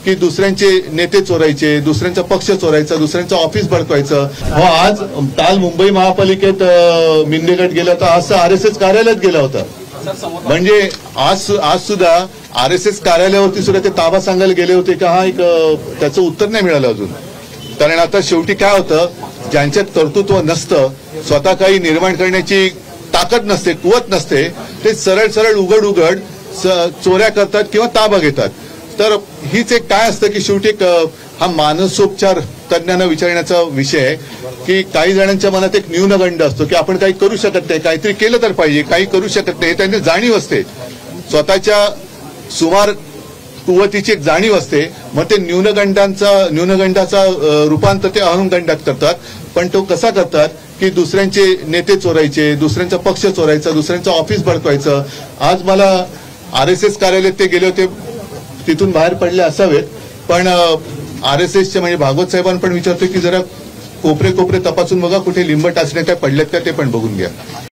की दुसऱ्यांचे नेते चोरायचे, दुसऱ्यांचा पक्ष चोरायचा, दुसऱ्यांचं ऑफिस बळकवायचं. आज काल मुंबई महापालिकेत मिंदे गट गेला होता, आज RSS कार्यालयात गेला होता. म्हणजे आज सुद्धा RSS कार्यालयावरती सुद्धा ते ताबा सांगायला गेले होते का हा एक त्याचं उत्तर नाही मिळालं अजून. कारण आता शेवटी काय होतं, ज्यांच्यात कर्तृत्व नसतं, स्वतः काही निर्माण करण्याची ताकद नसते, कुवत नसते, ते सरळ सरळ उघड चोऱ्या करतात किंवा ताबा घेतात. तर हीच एक काय असतं की शेवटी हा मानसोपचार तज्ञांना विचारण्याचा विषय आहे की काही जणांच्या मनात एक न्यूनगंड असतो की आपण काही करू शकत नाही, काहीतरी केलं तर पाहिजे, काही करू शकत नाही, त्यांनी जाणीव असते, स्वतःच्या सुमार कुवतीची एक जाणीव असते. मग ते न्यूनगंडाचा रूपांतर ते अहंगंडात करतात. पण तो कसा करतात की दुसऱ्यांचे नेते चोरायचे, दुसऱ्यांचा पक्ष चोरायचा, दुसऱ्यांचं ऑफिस बळकवायचं. आज मला RSS कार्यालयात ते गेले होते, तिथून बाहेर पडले असावेत, पण RSSचे म्हणजे भागवत साहेबांना पण विचारतो की जरा कोपरे तपासून बघा, कुठे लिंब टाचण्या काय पडल्यात का ते पण बघून घ्या.